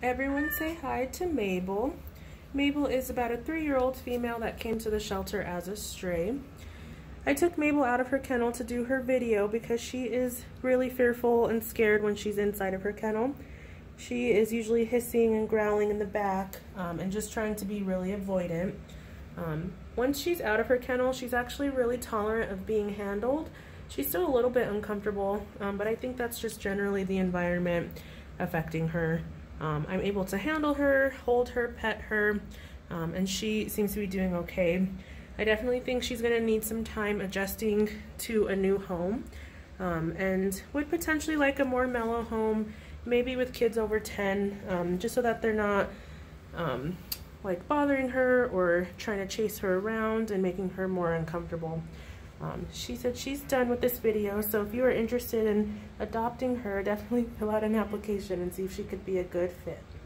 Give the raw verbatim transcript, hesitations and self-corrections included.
Everyone say hi to Mabel. Mabel is about a three-year-old female that came to the shelter as a stray. I took Mabel out of her kennel to do her video because she is really fearful and scared when she's inside of her kennel. She is usually hissing and growling in the back um, and just trying to be really avoidant. Um, once she's out of her kennel, she's actually really tolerant of being handled. She's still a little bit uncomfortable, um, but I think that's just generally the environment affecting her. Um, I'm able to handle her, hold her, pet her, um, and she seems to be doing okay. I definitely think she's going to need some time adjusting to a new home, um, and would potentially like a more mellow home, maybe with kids over ten, um, just so that they're not um, like bothering her or trying to chase her around and making her more uncomfortable. Um, she said she's done with this video, so if you are interested in adopting her, definitely fill out an application and see if she could be a good fit.